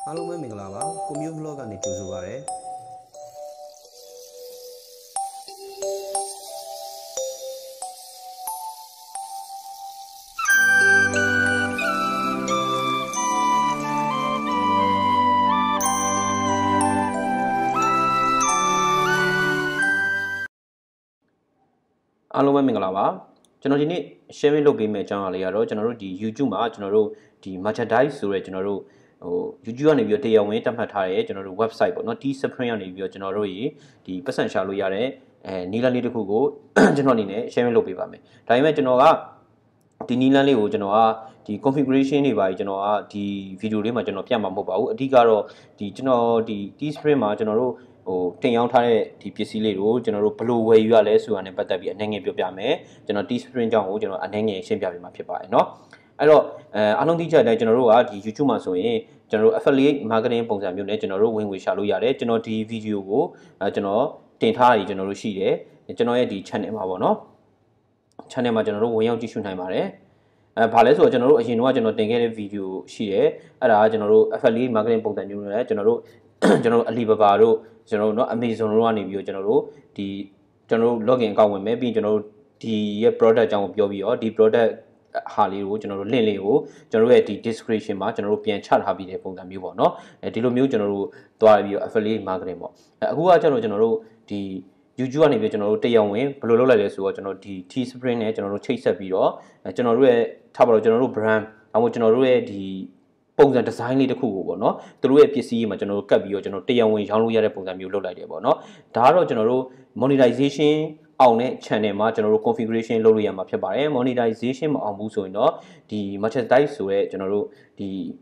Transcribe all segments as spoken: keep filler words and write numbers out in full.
အားလုံးပဲမင်္ဂလာပါကိုမျိုး vlog ကနေကြိုဆိုပါရစေအားလုံးပဲမင်္ဂလာပါကျွန်တော်ဒီနေ့ sharing လုပ်ပေးမယ့်အကြောင်းအရာလေးကတော့ကျွန်တော်တို့ဒီ YouTube မှာကျွန်တော်တို့ဒီ merchandise ဆိုရဲကျွန်တော်တို့ဟို YouTube ကနေပြီးတော့တရားဝင်တက်မှတ်ထားတဲ့ကျွန်တော်တို့ website ပေါ့နော် Teespring ကနေပြီးတော့ကျွန်တော်တို့ရေဒီပတ်စံရှာလို့ရတဲ့အဲနီလန်းလေးတစ်ခုကိုကျွန်တော်အနေနဲ့ sharing လုပ်ပေးပါမယ်ဒါပေမဲ့ကျွန်တော်ကဒီနီလန်းလေးကိုကျွန်တော်ကဒီ configuration တွေပါကြီးကျွန်တော်ကဒီ video လေးမှာကျွန်တော်ပြမှာမဟုတ်ပါဘူးအဓိကတော့ဒီကျွန်တော်ဒီ Teespring မှာကျွန်တော်တို့ဟိုတင်ရောက်ထားတဲ့ဒီပစ္စည်းလေးကိုကျွန်တော်တို့ဘယ်လိုဝယ်ယူရလဲဆိုတာနဲ့ပတ်သက်ပြီးအနေငယ်ပြောပြမယ်ကျွန်တော် Teespring ကြောင့်ကိုကျွန်တော်အနေငယ်ရှင်းပြပေးမှာဖြစ်ပါတယ်เนาะအဲ့တော့အဲအားလုံးသိကြတဲ့အတိုင်းကျွန်တော်တို့ကဒီ YouTube မှာဆိုရင်ကျွန်တော်တို့ affiliate marketing ပုံစံမျိုးနဲ့ကျွန်တော်တို့ဝင်ငွေရှာလို့ရတယ်ကျွန်တော်ဒီ video ကိုအဲကျွန်တော်တင်ထားရည်ကျွန်တော်တို့ရှိတယ်ကျွန်တော်ရဲ့ဒီ channel မှာပေါ့เนาะ channel မှာကျွန်တော်တို့ဝင်ရောက်ကြည့်ရှုနိုင်ပါတယ်အဲဘာလဲဆိုတော့ကျွန်တော်တို့အရင်တော့ကျွန်တော်တင်ခဲ့တဲ့ video ရှိတယ်အဲ့ဒါကကျွန်တော်တို့ affiliate marketing ပုံစံမျိုးနဲ့ကျွန်တော်တို့ကျွန်တော်တို့ Alibaba တို့ကျွန်တော်တို့เนาะ Amazon တို့ကနေပြီးတော့ကျွန်တော်တို့ဒီကျွန်တော်တို့ login အကောင့်ဝင်မယ်ပြီးကျွန်တော်တို့ဒီရဲ့ product အကြောင်းကိုပြောပြီးတော့ဒီ product ဟာလေးကိုကျွန်တော်တို့ link လေးကိုကျွန်တော်တို့ရဲ့ဒီ description မှာကျွန်တော်တို့ပြန်ချထားပြီးတဲ့ပုံစံမျိုးပေါ့เนาะအဲဒီလိုမျိုးကျွန်တော်တို့သွားပြီးတော့ affiliate marketing ပေါ့အခုကကျွန်တော်ကျွန်တော်တို့ဒီ YouTube ကနေပြီးကျွန်တော်တို့တရားဝင်ဘယ်လိုလုပ်လိုက်လဲဆိုတော့ကျွန်တော်ဒီ Teespring နဲ့ကျွန်တော်တို့ချိတ်ဆက်ပြီးတော့ကျွန်တော်တို့ရဲ့ထားပါတော့ကျွန်တော်တို့ brand ဒါမှမဟုတ်ကျွန်တော်တို့ရဲ့ဒီပုံစံ design လေးတစ်ခုကိုပေါ့နော်သူတို့ရဲ့ပစ္စည်းမှာကျွန်တော်တို့ကတ်ပြီးတော့ကျွန်တော်တရားဝင်ရောင်းလို့ရတဲ့ပုံစံမျိုးလုပ်လိုက်တယ်ပေါ့နော်ဒါကတော့ကျွန်တော်တို့ monetization အောင်တဲ့ channel မှာကျွန်တော်တို့ configuration လုပ်လို့ရမှာဖြစ်ပါတယ် monetization မအောင်ဘူးဆိုရင်တော့ဒီ merchandise ဆိုရဲကျွန်တော်တို့ဒီ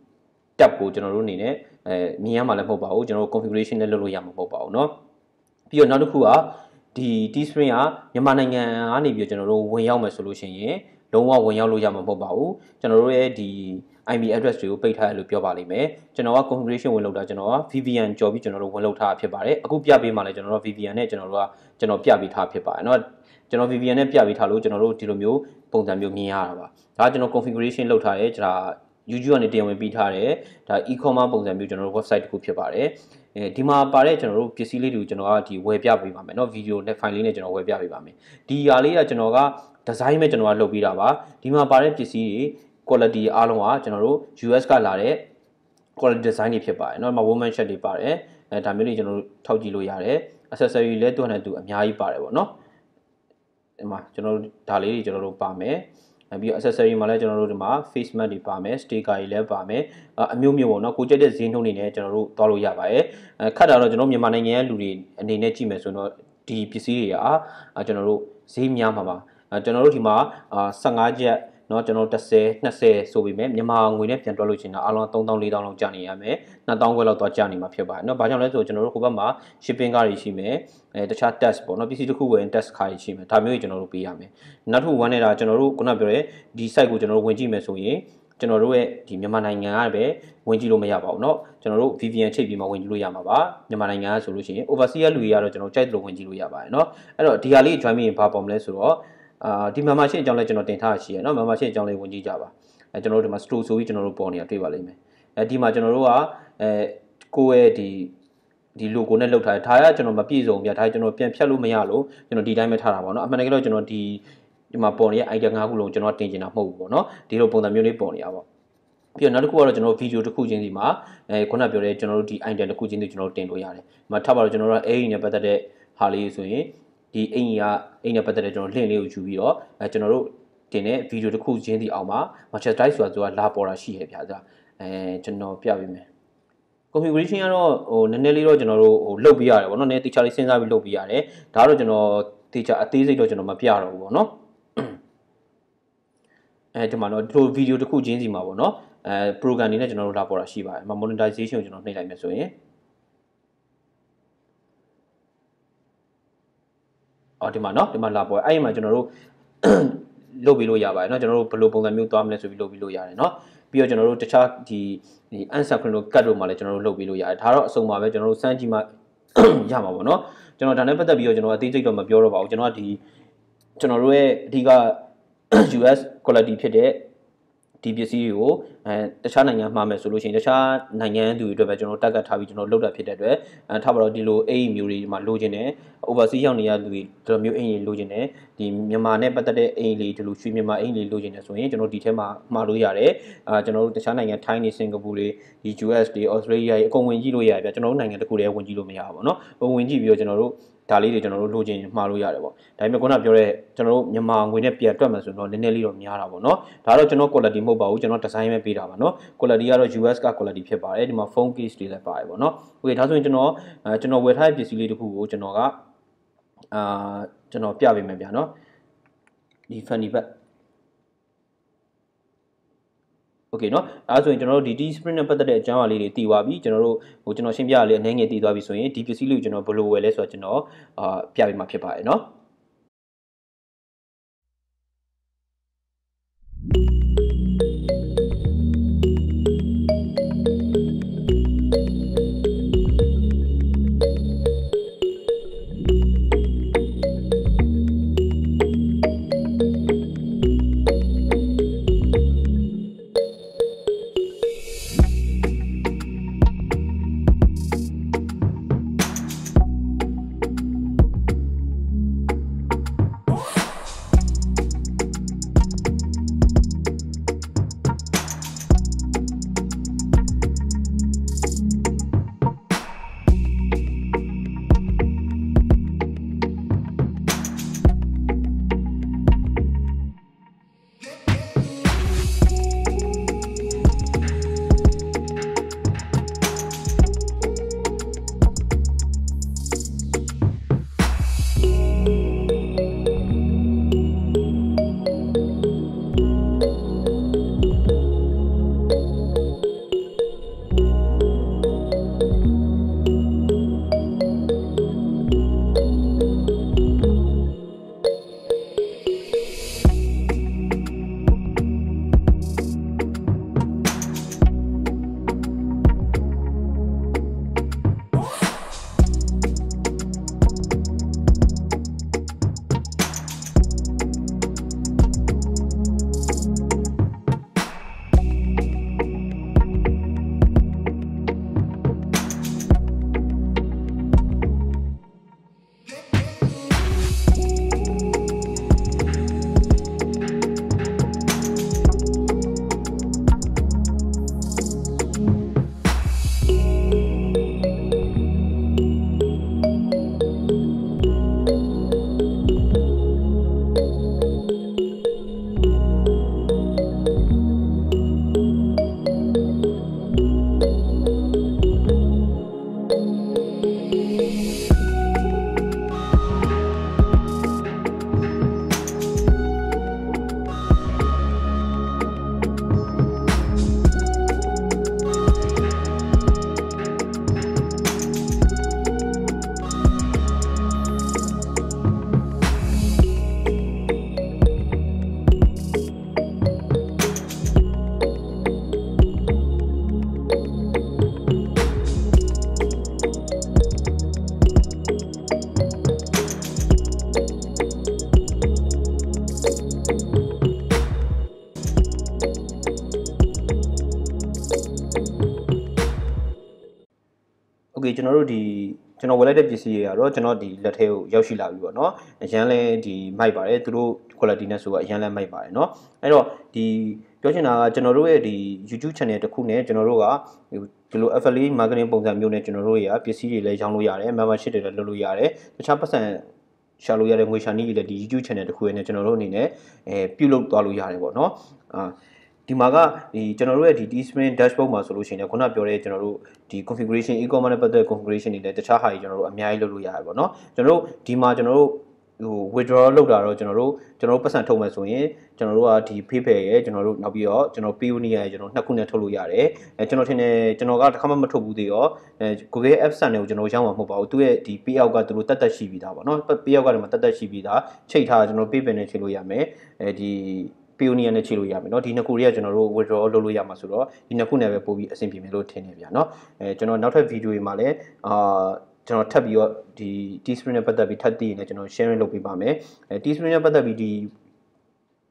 tab ကိုကျွန်တော်တို့အနေနဲ့အဲမြင်ရမှာလည်းမဟုတ်ပါဘူးကျွန်တော်တို့ configuration နဲ့လုပ်လို့ရမှာမဟုတ်ပါဘူးเนาะပြီးတော့နောက်တစ်ခုကဒီ Teespring ကမြန်မာနိုင်ငံကနေပြီးတော့ကျွန်တော်တို့ဝင်ရောက်မယ်ဆိုလို့ရှိရင်လုံးဝဝင်ရောက်လို့ရမှာမဟုတ်ပါဘူးကျွန်တော်တို့ရဲ့ဒီ I P address တွေကိုပိတ်ထားရလို့ပြောပါလိမ့်မယ်ကျွန်တော်က configuration ဝင်လုပ်တာကျွန်တော်က V P N ကြော်ပြီးကျွန်တော်တို့ဝင်လုပ်ထားဖြစ်ပါတယ်အခုပြပေးမှလည်းကျွန်တော်တို့ V P N နဲ့ကျွန်တော်တို့ကကျွန်တော်ပြပေးထားဖြစ်ပါတယ်เนาะကျွန်တော် V P N နဲ့ပြပေးထားလို့ကျွန်တော်တို့ဒီလိုမျိုးပုံစံမျိုးမြင်ရတာပါဒါကကျွန်တော် configuration လုပ်ထားတယ်ဒါ YouTube ကနေတင်ဝင်ပြီးထားတယ်ဒါ e-commerce ပုံစံမျိုးကျွန်တော်တို့ website တစ်ခုဖြစ်ပါတယ်အဲဒီမှာပါတဲ့ကျွန်တော်တို့ပစ္စည်းလေးတွေကိုကျွန်တော်ကဒီဝယ်ပြပေးပါမယ်เนาะ video နဲ့ file လေးနဲ့ကျွန်တော်ဝယ်ပြပေးပါမယ်ဒီဟာလေးကကျွန်တော်က design ပဲကျွန်တော်ကလုပ်ပေးတာပါဒီမှာပါတဲ့ပစ္စည်းတွေquality အားလုံးကကျွန်တော်တို့ U S ကလာတဲ့ quality design တွေဖြစ်ပါတယ်เนาะဒီမှာ woman shirt တွေပါတယ်အဲဒါမျိုးတွေကျွန်တော်တို့ထောက်ကြည့်လို့ရတယ် accessory လည်းသူ့နဲ့သူအများကြီးပါတယ်ပေါ့เนาะဒီမှာကျွန်တော်တို့ဒါလေးတွေကျွန်တော်တို့ပါမယ်အဲပြီး accessory မှာလည်းကျွန်တော်တို့ဒီမှာ face mask တွေပါမယ် sticker တွေလည်းပါမယ်အမျိုးမျိုးပေါ့เนาะကိုကြိုက်တဲ့ဈေးနှုန်းတွေနဲ့ကျွန်တော်တို့သွားလို့ရပါတယ်အဲခတ်တာတော့ကျွန်တော်မြန်မာနိုင်ငံရဲ့လူတွေအနေနဲ့ကြည့်မယ်ဆိုတော့ဒီပစ္စည်းတွေကကျွန်တော်တို့ဈေးများမှာပါအဲကျွန်တော်တို့ဒီမှာဖုန်းကျပ်เนาะကျွန်တော်ten 20ဆိုပြီးမြဲမြန်မာငွေနဲ့ပြန်တွက်လို့ရှိရင်တော့အလုံးthree thousand four thousandလောက်ကြာနေရမယ်two thousandခွဲလောက်သွားကြာနေမှာဖြစ်ပါတယ်เนาะဘာကြောင့်လဲဆိုတော့ကျွန်တော်တို့ဟိုဘက်မှာ shipping ကားတွေရှိမယ်အဲတခြား tax ပေါ့เนาะပစ္စည်းတစ်ခုဝယ်ရင် tax ခါးတွေရှိမယ်ဒါမျိုးကြီးကျွန်တော်တို့ပေးရမယ်နောက်တစ်ခုဝမ်းနေတာကျွန်တော်တို့ခုနပြောရဲဒီ site ကိုကျွန်တော်တို့ဝင်ကြည့်မယ်ဆိုရင်ကျွန်တော်တို့ရဲ့ဒီမြန်မာနိုင်ငံကပဲဝင်ကြည့်လို့မရပါဘူးเนาะကျွန်တော်တို့ V P N ချိတ်ပြီးမှဝင်ကြည့်လို့ရမှာပါမြန်မာနိုင်ငံကဆိုလို့ရှိရင် overseas ကလူတွေကတော့ကျွန်တော်ကြိုက်တယ်လို့ဝင်ကြည့်လို့ရပါတယ်เนาะအဲ့တော့ဒီဟာလေး join ပြီးရင်ဘာပေါ်မလဲဆိုတော့အာဒီ membership အကြောင်းလည်းကျွန်တော်တင်ထားရှိရเนาะ membership အကြောင်းလေးဝင်ကြည့်ကြပါအဲကျွန်တော်တို့ဒီမှာ store ဆိုပြီးကျွန်တော်တို့ပေါ်နေတာတွေ့ပါလိမ့်မယ်အဲဒီမှာကျွန်တော်တို့ကအဲကိုယ့်ရဲ့ဒီဒီ logo နဲ့လောက်ထားတယ်ဒါကကျွန်တော်မပြည့်စုံပြဒါကျွန်တော်ပြန်ဖြတ်လို့မရလို့ကျွန်တော်ဒီတိုင်းပဲထားတာပေါ့เนาะအမှန်တကယ်တော့ကျွန်တော်ဒီဒီမှာပေါ်နေတဲ့ idea fiveခုလုံးကျွန်တော်တင်ကျင်တာမဟုတ်ဘူးပေါ့เนาะဒီလိုပုံစံမျိုးလေးပေါ်နေတာပေါ့ပြီးတော့နောက်တစ်ခုကတော့ကျွန်တော် video တစ်ခုချင်းစီမှာအဲခုနပြောတဲ့ကျွန်တော်တို့ဒီ idea တစ်ခုချင်းစီကျွန်တော်တို့တင်လို့ရတယ်ဒီမှာထားပါတော့ကျွန်တော်တို့အဲ့ဒီနဲ့ပတ်သက်တဲ့ဟာလေးဆိုရင်ဒီအိမ်ကြီးကအိမ်နဲ့ပတ်သက်တဲ့ကျွန်တော် link လေးကိုယူပြီးတော့အဲကျွန်တော်တို့တင်တဲ့ video တစ်ခုချင်းစီအောင်မှာ merchandise ဆိုတာဆိုတာလာပေါ်တာရှိရဗျာဒါအဲကျွန်တော်ပြပေးမယ် configuration ကတော့ဟိုနည်းနည်းလေးတော့ကျွန်တော်တို့ဟိုလုတ်ပြရတယ်ဗောနော်နည်းတေချာလေးစဉ်းစားပြီးလုတ်ပြရတယ်ဒါကတော့ကျွန်တော်တေချာအသေးစိတ်တော့ကျွန်တော်မပြတော့ဘူးဗောနော်အဲဒီမှာတော့ဒီလို video တစ်ခုချင်းစီမှာဗောနော်အဲ program တွေနဲ့ကျွန်တော်တို့လာပေါ်တာရှိပါတယ် monetization ကိုကျွန်တော်နှိပ်လိုက်မယ်ဆိုရင်အော်ဒီမှာနော်ဒီမှာလာပေါ်အဲ့ဒီမှာကျွန်တော်တို့လုပ်ပြီးလို့ရပါတယ်เนาะကျွန်တော်တို့ဘယ်လိုပုံစံမျိုးသွားမလဲဆိုပြီးလုပ်ပြီးလို့ရတယ်เนาะပြီးတော့ကျွန်တော်တို့တခြားဒီဒီ unsynchronous cut တို့မှာလည်းကျွန်တော်တို့လုပ်ပြီးလို့ရတယ်ဒါတော့အစုံပါပဲကျွန်တော်တို့စမ်းကြည့်မှရမှာပေါ့เนาะကျွန်တော်ဒါနဲ့ပတ်သက်ပြီးတော့ကျွန်တော်အသေးစိတ်တော့မပြောတော့ပါဘူးကျွန်တော်ကဒီကျွန်တော်တို့ရဲ့အဓိက U S quality ဖြစ်တဲ့ဒီပစ္စည်းတွေကိုအဲတခြားနိုင်ငံမှာမယ်ဆိုလို့ရှိရင်တခြားနိုင်ငံသူတွေအတွက်ပဲကျွန်တော်တက်ကတ်ထားပြီးကျွန်တော်လုပ်တာဖြစ်တဲ့အတွက်အဲထားပါတော့ဒီလိုအိမ်မျိုးတွေမှာလိုချင်တယ် overseas ရောက်နေရသူတွေဒီလိုမျိုးအိမ်တွေလိုချင်တယ်ဒီမြန်မာနဲ့ပတ်သက်တဲ့အိမ်လေးဒီလိုရွှေမြန်မာအိမ်လေးလိုချင်တယ်ဆိုရင်ကျွန်တော်ဒီထဲမှာမှာလို့ရတယ်အာကျွန်တော်တို့တခြားနိုင်ငံထိုင်းနေစင်ကာပူတွေဒီ U S တွေ Australia တွေအကုန်ဝင်ကြည့်လို့ရတယ်ဗျကျွန်တော်တို့နိုင်ငံတစ်ခုတည်းဝင်ကြည့်လို့မရဘူးပေါ့နော်ဝင်ကြည့်ပြီးတော့ကျွန်တော်တို့ဒါလေးတွေကျွန်တော်တို့လိုချင်မှာလို့ရတယ်ပေါ့ဒါပေမဲ့ခုနပြောတဲ့ကျွန်တော်တို့မြန်မာငွေနဲ့ပြန်တွက်မှဆိုတော့နည်းနည်းလေးတော့များတာပေါ့နော်ဒါတော့ကျွန်တော် quality မဟုတ်ပါဘူးကျွန်တော် design ပဲပေးတာပါနော် quality ကတော့ U S က quality ဖြစ်ပါတယ်ဒီမှာ phone case တွေလည်းပါတယ်ပေါ့နော် okay ဒါဆိုရင်ကျွန်တော်အဲကျွန်တော်ဝယ်ထားတဲ့ပစ္စည်းလေးတစ်ခုကိုကျွန်တော်ကအာကျွန်တော်ပြပေးမယ်ဗျာနော်ဒီ funny bag okay เนาะအဲဆိုရင်ကျွန်တော်တို့ဒီ Teespring နဲ့ပတ်သက်တဲ့အကြောင်းအရာလေးတွေတည်သွားပြီကျွန်တော်တို့ဟိုကျွန်တော်ရှင်းပြရလေးအနည်းငယ်တည်သွားပြီဆိုရင်ဒီပစ္စည်းလေးကိုကျွန်တော်ဘယ်လိုဝယ်လဲဆိုတော့ကျွန်တော်အာပြပေးမှာဖြစ်ပါတယ်เนาะကျွန်တော်တို့ဒီကျွန်တော်ဝယ်လိုက်တဲ့ပစ္စည်းတွေကတော့ကျွန်တော်ဒီလက်ထဲကိုရောက်ရှိလာပြီပေါ့နော်အရန်လဲဒီမိုက်ပါတယ်သူတို့ quality နဲ့ဆိုတော့အရန်လဲမိုက်ပါတယ်เนาะအဲ့တော့ဒီပြောချင်တာကကျွန်တော်တို့ရဲ့ဒီ YouTube channel တစ်ခုနဲ့ကျွန်တော်တို့ကဒီလို affiliate marketing ပုံစံမျိုးနဲ့ကျွန်တော်တို့ရပစ္စည်းတွေလည်းရောင်းလို့ရတယ် membership တွေလည်းလုပ်လို့ရတယ်တခြားပတ်စံရှာလို့ရတဲ့ငွေရှာနည်းတွေလည်းဒီ YouTube channel တစ်ခုနဲ့ကျွန်တော်တို့အနေနဲ့အဲပြုလုပ်သွားလို့ရတယ်ပေါ့เนาะအာဒီမှာကဒီကျွန်တော်တို့ရဲ့ဒီ Teespring dashboard မှာဆိုလို့ရှိရင်ခုနပြောတဲ့ကျွန်တော်တို့ဒီ configuration e-commerce နဲ့ပတ်သက်တဲ့ configuration တွေလည်းတခြားဟာတွေကျွန်တော်တို့အများကြီးလုပ်လို့ရတယ်ပေါ့နော်ကျွန်တော်တို့ဒီမှာကျွန်တော်တို့ဟို withdraw လုပ်တာတော့ကျွန်တော်တို့ကျွန်တော်တို့ပတ်စံထုတ်မယ်ဆိုရင်ကျွန်တော်တို့ကဒီ PayPal ရဲ့ကျွန်တော်တို့နောက်ပြီးတော့ကျွန်တော် Payoneer ရဲ့ကျွန်တော်နှစ်ခုနဲ့ထုတ်လို့ရတယ်အဲကျွန်တော်ထင်တယ်ကျွန်တော်ကတစ်ခါမှမထုတ်ဘူးသေးရောအဲ Google App Store ကိုကျွန်တော်ရောင်းမှာမဟုတ်ပါဘူးသူရဲ့ဒီ payout ကသူတို့တက်တက်ရှိပြီးသားပေါ့နော် payout ကလည်းမတက်တက်ရှိပြီးသားချိန်ထားကျွန်တော် PayPal နဲ့ချိန်လို့ရမယ်အဲဒီ Payoneer နဲ့ချိန်လို့ရမယ်เนาะဒီနှစ်ခုတွေကကျွန်တော်တို့ withdraw လုပ်လို့ရမှာဆိုတော့ဒီနှစ်ခုနဲ့ပဲပို့ပြီးအဆင်ပြေမယ်လို့ထင်နေဗျာเนาะအဲကျွန်တော်နောက်ထပ် video တွေမှာလည်းအာကျွန်တော်ထပ်ပြီးတော့ဒီ Teespring နဲ့ပတ်သက်ပြီးထပ်သိရင်လည်းကျွန်တော် sharing လုပ်ပေးပါမယ်အဲ Teespring နဲ့ပတ်သက်ပြီးဒီ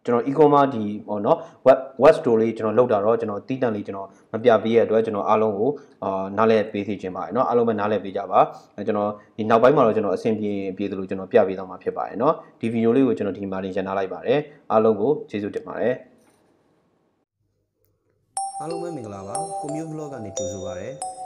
ကျွန်တော် e-commerce ဒီဟောနော် web web store လေးကျွန်တော်လောက်တာတော့ကျွန်တော်တီးတန့်လေးကျွန်တော်မပြပေးရတဲ့အတွက်ကျွန်တော်အားလုံးကိုအာနားလည်ပေးစီခြင်းပါတယ်เนาะအားလုံးပဲနားလည်ပေးကြပါကျွန်တော်ဒီနောက်ပိုင်းမှာတော့ကျွန်တော်အဆင်ပြေပြေသလိုကျွန်တော်ပြပေးသွားမှာဖြစ်ပါတယ်เนาะဒီဗီဒီယိုလေးကိုကျွန်တော်ဒီမှာတင်ရန်နာလိုက်ပါတယ်အားလုံးကိုကျေးဇူးတင်ပါတယ်အားလုံးပဲမင်္ဂလာပါကွန်မြူ blog ကနေကြိုဆိုပါရစေ